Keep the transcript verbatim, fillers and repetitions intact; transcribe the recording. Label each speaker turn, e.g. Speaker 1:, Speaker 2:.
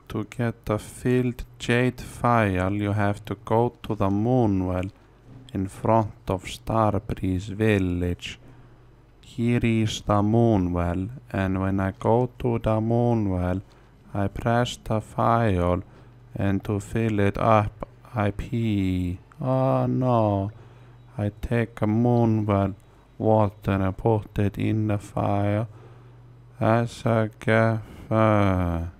Speaker 1: To get the Filled Jade Phial, you have to go to the moonwell in front of Starbreeze village. Here is the moonwell, and when I go to the moonwell, I press the phial, and to fill it up, I pee. Oh no! I take a moonwell water and put it in the fire as a gift.